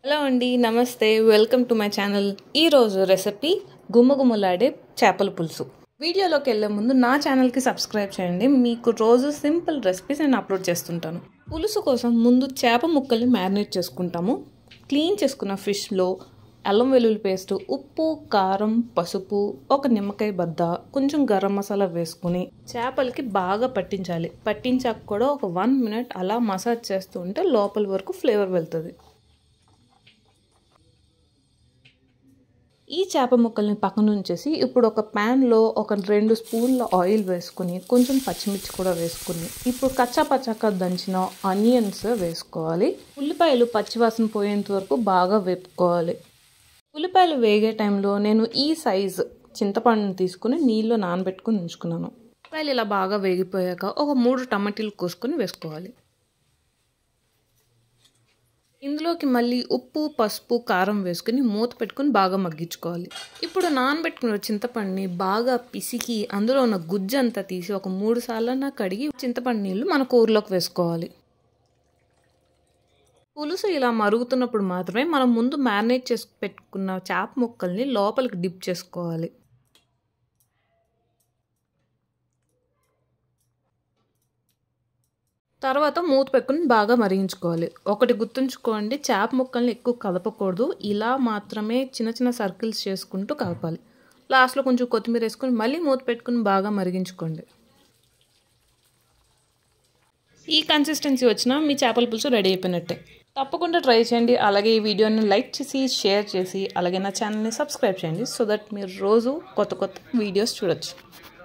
Hello అండి, నమస్తే. Welcome to my channel. ఈరోజు రెసిపీ గుమ్మగుమ్మలాడే చేపల పులుసు. వీడియోలోకి వెళ్ళే ముందు నా ఛానల్కి సబ్స్క్రైబ్ చేయండి. మీకు రోజు సింపుల్ రెసిపీస్ నేను అప్లోడ్ చేస్తుంటాను. పులుసు కోసం ముందు చేప ముక్కల్ని మ్యారినేట్ చేసుకుంటాము. క్లీన్ చేసుకున్న ఫిష్లో అల్లం వెల్లుల్లి పేస్ట్, ఉప్పు, కారం, పసుపు, ఒక నిమ్మకాయ బద్ద, కొంచెం గరం మసాలా వేసుకుని చేపలకి బాగా పట్టించాలి. పట్టించాక కూడా ఒక 1 minute అలా మసాజ్ చేస్తూ ఉంటే లోపల వరకు ఫ్లేవర్ వెళ్తుంది. ఈ చేప ముక్కల్ని పక్కన ఉంచేసి ఇప్పుడు ఒక ప్యాన్లో ఒక 2 స్పూన్ల ఆయిల్ వేసుకుని కొంచెం పచ్చిమిర్చి కూడా వేసుకుని ఇప్పుడు కచ్చా పచ్చాక దంచిన ఆనియన్స్ వేసుకోవాలి. ఉల్లిపాయలు పచ్చివాసన పోయేంత వరకు బాగా వేపుకోవాలి. ఉల్లిపాయలు వేగే టైంలో నేను ఈ సైజు చింతపండుని తీసుకుని నీళ్ళలో నానబెట్టుకుని ఉంచుకున్నాను. ఉల్లిపాయలు ఇలా బాగా వేగిపోయాక ఒక 3 టమాటీలు కోసుకొని వేసుకోవాలి. ఇందులోకి మళ్ళీ ఉప్పు, పసుపు, కారం వేసుకుని మూత పెట్టుకుని బాగా మగ్గించుకోవాలి. ఇప్పుడు నానబెట్టుకున్న చింతపండుని బాగా పిసికి అందులో ఉన్న గుజ్జు అంతా తీసి ఒక 3 సార్లు కడిగి చింతపండు నీళ్ళు మన కూరలోకి వేసుకోవాలి. పులుసు ఇలా మరుగుతున్నప్పుడు మాత్రమే మనం ముందు మ్యారినేట్ చేసి పెట్టుకున్న చేప ముక్కల్ని లోపలికి డిప్ చేసుకోవాలి. తర్వాత మూత పెట్టుకుని బాగా మరిగించుకోవాలి. ఒకటి గుర్తుంచుకోండి, చేప ముక్కల్ని ఎక్కువ కలపకూడదు. ఇలా మాత్రమే చిన్న చిన్న సర్కిల్స్ చేసుకుంటూ కలపాలి. లాస్ట్లో కొంచెం కొత్తిమీర వేసుకొని మళ్ళీ మూత పెట్టుకుని బాగా మరిగించుకోండి. ఈ కన్సిస్టెన్సీ వచ్చినా మీ చేపల పులుసు రెడీ అయిపోయినట్టే. తప్పకుండా ట్రై చేయండి. అలాగే ఈ వీడియోని లైక్ చేసి షేర్ చేసి అలాగే నా ఛానల్ని సబ్స్క్రైబ్ చేయండి. సో దట్ మీరు రోజు కొత్త కొత్త వీడియోస్ చూడొచ్చు.